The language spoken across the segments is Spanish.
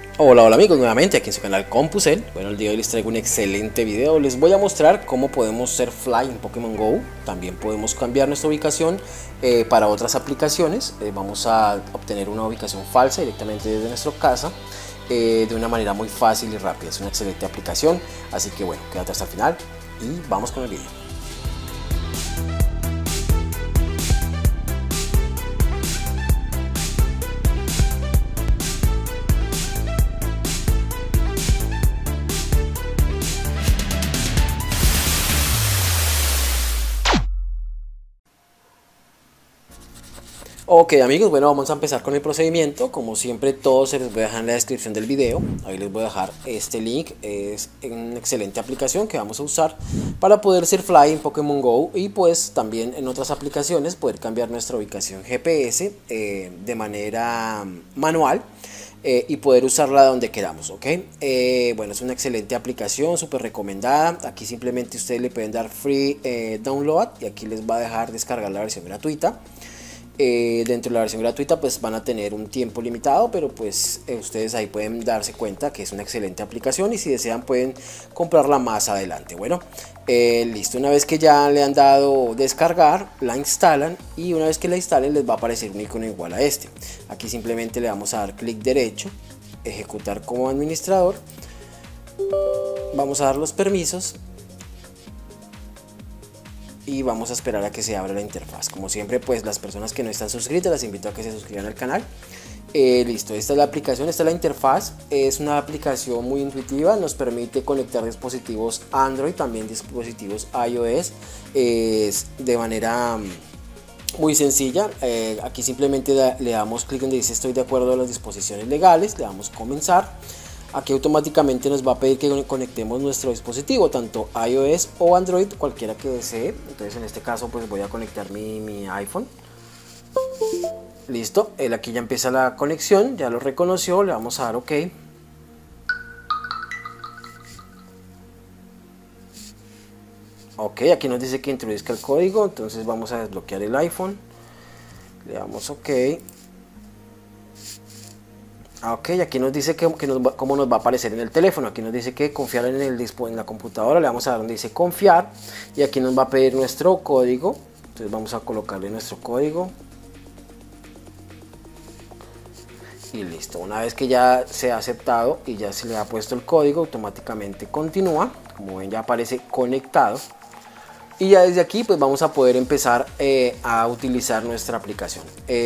Hola, hola amigos, nuevamente aquí en su canal Compusel. Bueno, el día de hoy les traigo un excelente video. Les voy a mostrar cómo podemos ser fly en Pokémon GO. También podemos cambiar nuestra ubicación para otras aplicaciones. Vamos a obtener una ubicación falsa directamente desde nuestra casa de una manera muy fácil y rápida. Es una excelente aplicación, así que bueno, quédate hasta el final y vamos con el video. Ok amigos, bueno, vamos a empezar con el procedimiento. Como siempre, todo se les voy a dejar en la descripción del video. Ahí les voy a dejar este link. Es una excelente aplicación que vamos a usar para poder ser fly en Pokémon GO y pues también en otras aplicaciones poder cambiar nuestra ubicación GPS de manera manual. Y poder usarla donde queramos, ok. Bueno, es una excelente aplicación, súper recomendada. Aquí simplemente ustedes le pueden dar free download y aquí les va a dejar descargar la versión gratuita. Dentro de la versión gratuita pues van a tener un tiempo limitado, pero pues ustedes ahí pueden darse cuenta que es una excelente aplicación y si desean pueden comprarla más adelante. Bueno, listo, una vez que ya le han dado descargar, la instalan y una vez que la instalen les va a aparecer un icono igual a este. Aquí simplemente le vamos a dar clic derecho, ejecutar como administrador, vamos a dar los permisos y vamos a esperar a que se abra la interfaz. Como siempre, pues las personas que no están suscritas las invito a que se suscriban al canal. Listo, esta es la aplicación, esta es la interfaz. Es una aplicación muy intuitiva, nos permite conectar dispositivos Android, también dispositivos iOS de manera muy sencilla. Aquí simplemente le damos clic donde dice estoy de acuerdo a las disposiciones legales, le damos comenzar. Aquí automáticamente nos va a pedir que conectemos nuestro dispositivo, tanto iOS o Android, cualquiera que desee. Entonces en este caso pues voy a conectar mi iPhone. Listo, aquí ya empieza la conexión, ya lo reconoció, le vamos a dar OK. Ok, aquí nos dice que introduzca el código, entonces vamos a desbloquear el iPhone. Le damos OK. Ok, aquí nos dice cómo nos va a aparecer en el teléfono. Aquí nos dice que confiar en la computadora. Le vamos a dar donde dice confiar y aquí nos va a pedir nuestro código. Entonces vamos a colocarle nuestro código y listo. Una vez que ya se ha aceptado y ya se le ha puesto el código, automáticamente continúa. Como ven, ya aparece conectado y ya desde aquí pues vamos a poder empezar a utilizar nuestra aplicación.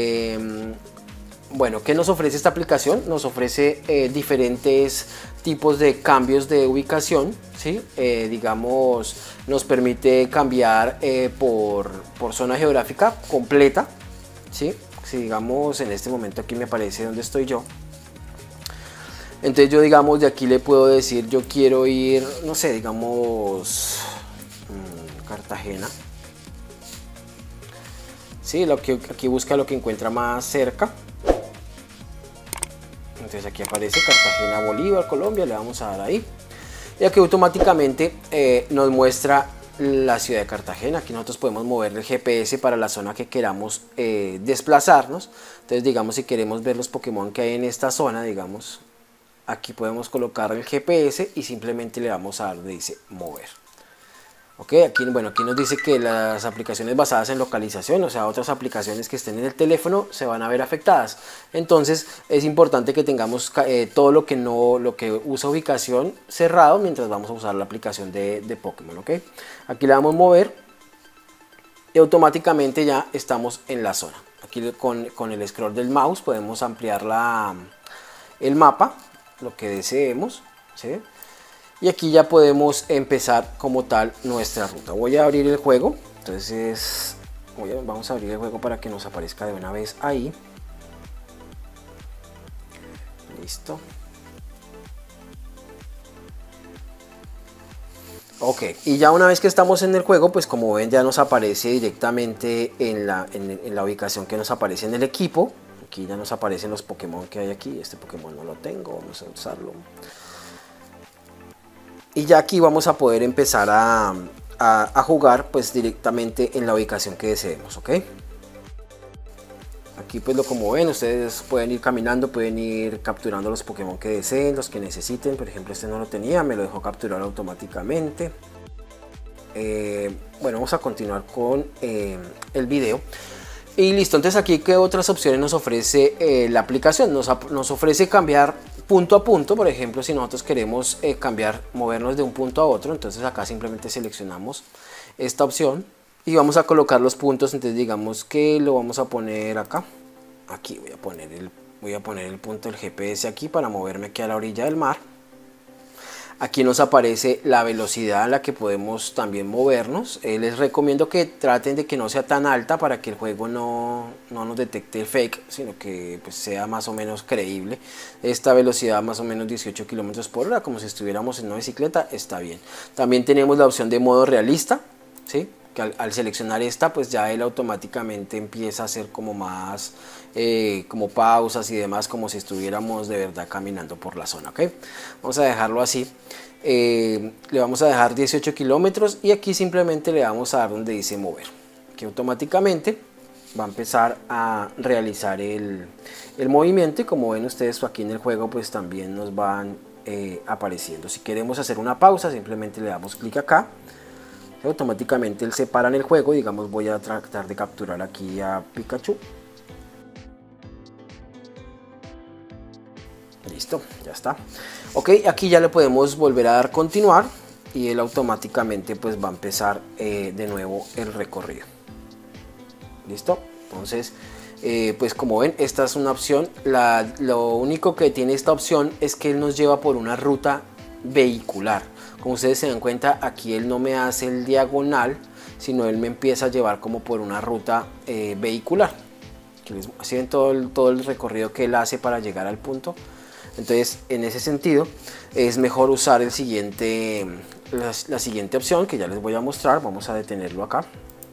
Bueno, ¿qué nos ofrece esta aplicación? Nos ofrece diferentes tipos de cambios de ubicación, ¿sí? Digamos, nos permite cambiar por zona geográfica completa, ¿sí? Si digamos en este momento aquí me aparece donde estoy yo, entonces yo digamos de aquí le puedo decir yo quiero ir, no sé, digamos Cartagena, ¿sí? Aquí busca lo que encuentra más cerca. Entonces aquí aparece Cartagena, Bolívar, Colombia, le vamos a dar ahí. Y aquí automáticamente nos muestra la ciudad de Cartagena. Aquí nosotros podemos mover el GPS para la zona que queramos desplazarnos. Entonces digamos si queremos ver los Pokémon que hay en esta zona, digamos, aquí podemos colocar el GPS y simplemente le vamos a dar donde dice mover. Ok, aquí nos dice que las aplicaciones basadas en localización, o sea, otras aplicaciones que estén en el teléfono se van a ver afectadas. Entonces es importante que tengamos todo lo que usa ubicación cerrado mientras vamos a usar la aplicación de Pokémon. Ok, aquí le damos mover y automáticamente ya estamos en la zona. Aquí con el scroll del mouse podemos ampliar el mapa, lo que deseemos, ¿sí? Y aquí ya podemos empezar como tal nuestra ruta. Voy a abrir el juego. Entonces vamos a abrir el juego para que nos aparezca de una vez ahí. Listo. Ok, y ya una vez que estamos en el juego, pues como ven ya nos aparece directamente en la ubicación que nos aparece en el equipo. Aquí ya nos aparecen los Pokémon que hay aquí. Este Pokémon no lo tengo, vamos a usarlo. Y ya aquí vamos a poder empezar a jugar pues directamente en la ubicación que deseemos, ¿ok? Aquí pues como ven, ustedes pueden ir caminando, pueden ir capturando los Pokémon que deseen, los que necesiten. Por ejemplo, este no lo tenía, me lo dejó capturar automáticamente. Bueno, vamos a continuar con el video. Y listo, entonces aquí qué otras opciones nos ofrece la aplicación. Nos ofrece cambiar punto a punto. Por ejemplo, si nosotros queremos movernos de un punto a otro, entonces acá simplemente seleccionamos esta opción y vamos a colocar los puntos. Entonces digamos que lo vamos a poner acá. Aquí voy a poner el punto del GPS aquí para moverme aquí a la orilla del mar. Aquí nos aparece la velocidad a la que podemos también movernos. Les recomiendo que traten de que no sea tan alta para que el juego no nos detecte el fake, sino que pues, sea más o menos creíble. Esta velocidad más o menos 18 km por hora, como si estuviéramos en una bicicleta, está bien. También tenemos la opción de modo realista, ¿sí? Que al seleccionar esta, pues ya él automáticamente empieza a hacer como más como pausas y demás, como si estuviéramos de verdad caminando por la zona. ¿Ok? Vamos a dejarlo así. Le vamos a dejar 18 kilómetros y aquí simplemente le vamos a dar donde dice mover, que automáticamente va a empezar a realizar el movimiento. Y como ven ustedes aquí en el juego, pues también nos van apareciendo. Si queremos hacer una pausa, simplemente le damos clic acá. Automáticamente él se para en el juego. Digamos, voy a tratar de capturar aquí a Pikachu. Listo, ya está. Ok, aquí ya le podemos volver a dar continuar y él automáticamente pues va a empezar de nuevo el recorrido. Listo, entonces pues como ven, esta es una opción. Lo único que tiene esta opción es que él nos lleva por una ruta vehicular. Como ustedes se dan cuenta, aquí él no me hace el diagonal, sino él me empieza a llevar como por una ruta vehicular. Así ven todo el recorrido que él hace para llegar al punto. Entonces, en ese sentido, es mejor usar la siguiente opción que ya les voy a mostrar. Vamos a detenerlo acá.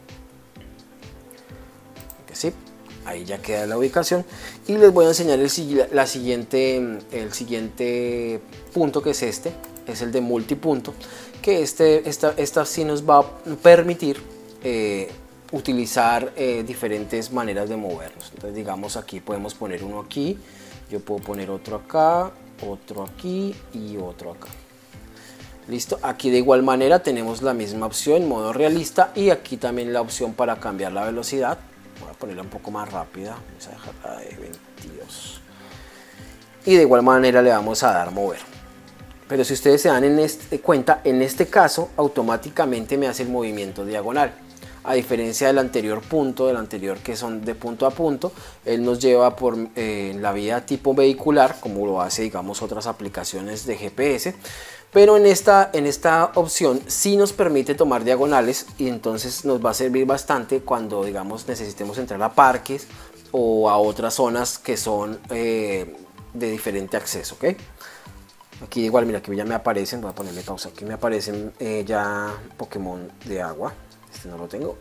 Sí, ahí ya queda la ubicación. Y les voy a enseñar el siguiente punto, que es este. Es el de multipunto, que esta sí nos va a permitir utilizar diferentes maneras de movernos. Entonces digamos, aquí podemos poner uno aquí, yo puedo poner otro acá, otro aquí y otro acá. Listo, aquí de igual manera tenemos la misma opción, modo realista, y aquí también la opción para cambiar la velocidad. Voy a ponerla un poco más rápida, vamos a dejarla de 22. Y de igual manera le vamos a dar mover. Pero si ustedes se dan cuenta, en este caso automáticamente me hace el movimiento diagonal. A diferencia del anterior que son de punto a punto, él nos lleva por la vía tipo vehicular, como lo hace digamos otras aplicaciones de GPS. Pero en esta opción sí nos permite tomar diagonales, y entonces nos va a servir bastante cuando digamos necesitemos entrar a parques o a otras zonas que son de diferente acceso. ¿Ok? Aquí igual, mira, aquí ya me aparecen, voy a ponerle pausa, aquí me aparecen ya Pokémon de agua. Este no lo tengo.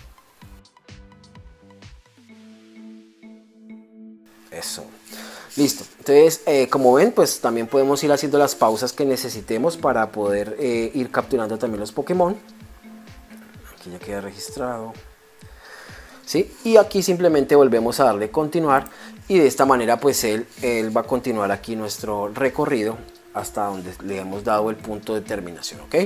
Eso. Listo. Entonces, como ven, pues también podemos ir haciendo las pausas que necesitemos para poder ir capturando también los Pokémon. Aquí ya queda registrado. ¿Sí? Y aquí simplemente volvemos a darle continuar, y de esta manera pues él va a continuar aquí nuestro recorrido hasta donde le hemos dado el punto de terminación. ¿Ok?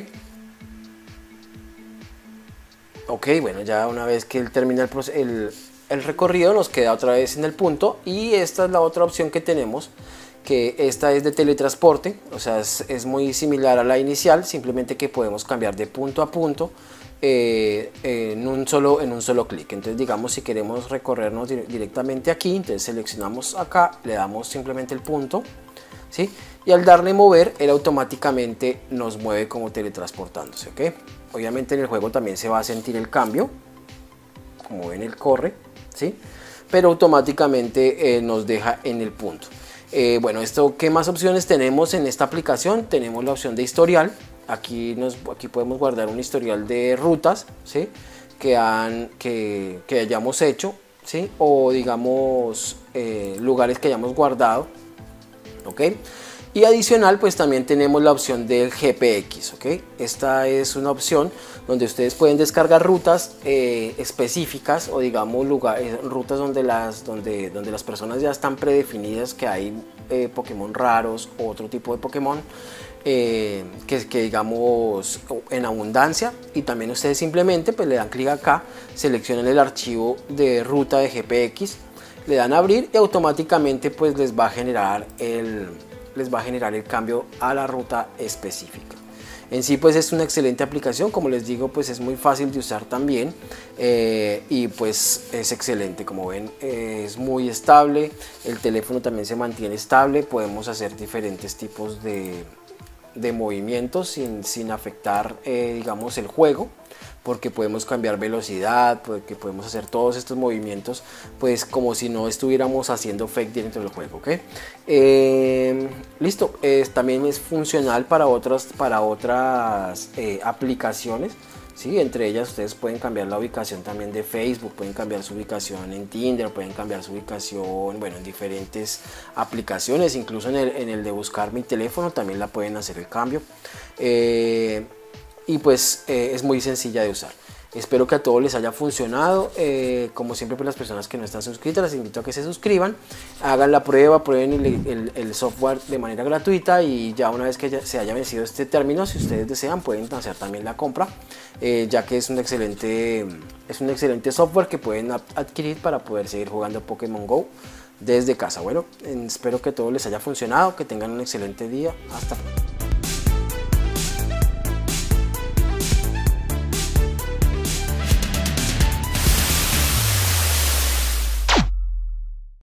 Ok, bueno, ya una vez que él termina el recorrido, nos queda otra vez en el punto, y esta es la otra opción que tenemos, que esta es de teletransporte. O sea, es muy similar a la inicial, simplemente que podemos cambiar de punto a punto en un solo clic. Entonces digamos, si queremos recorrernos directamente aquí, entonces seleccionamos acá, le damos simplemente el punto, ¿sí? Y al darle mover, él automáticamente nos mueve como teletransportándose. ¿Ok? Obviamente en el juego también se va a sentir el cambio, como ven él corre, ¿sí? Pero automáticamente nos deja en el punto. Bueno, ¿qué más opciones tenemos en esta aplicación? Tenemos la opción de historial. Aquí podemos guardar un historial de rutas, ¿sí? que hayamos hecho, ¿sí? O digamos lugares que hayamos guardado. ¿Ok? Y adicional, pues también tenemos la opción del GPX, ¿ok? Esta es una opción donde ustedes pueden descargar rutas específicas, o digamos rutas donde las personas ya están predefinidas que hay Pokémon raros o otro tipo de Pokémon que digamos en abundancia, y también ustedes simplemente pues le dan clic acá, seleccionan el archivo de ruta de GPX, le dan a abrir y automáticamente pues les va a generar el cambio a la ruta específica. En sí pues es una excelente aplicación, como les digo pues es muy fácil de usar también, y pues es excelente, como ven es muy estable, el teléfono también se mantiene estable, podemos hacer diferentes tipos de movimientos sin afectar digamos el juego, porque podemos cambiar velocidad, porque podemos hacer todos estos movimientos pues como si no estuviéramos haciendo fake dentro del juego, ¿ok? Listo, también es funcional para otras aplicaciones, ¿sí? Entre ellas ustedes pueden cambiar la ubicación también de Facebook, pueden cambiar su ubicación en Tinder, pueden cambiar su ubicación, bueno, en diferentes aplicaciones, incluso en el de buscar mi teléfono también la pueden hacer el cambio. Y pues es muy sencilla de usar. Espero que a todos les haya funcionado. Como siempre, pues las personas que no están suscritas, les invito a que se suscriban, hagan la prueba, prueben el software de manera gratuita, y ya una vez que se haya vencido este término, si ustedes desean, pueden hacer también la compra, ya que es un excelente software que pueden adquirir para poder seguir jugando Pokémon GO desde casa. Bueno, espero que a todos les haya funcionado, que tengan un excelente día. Hasta pronto.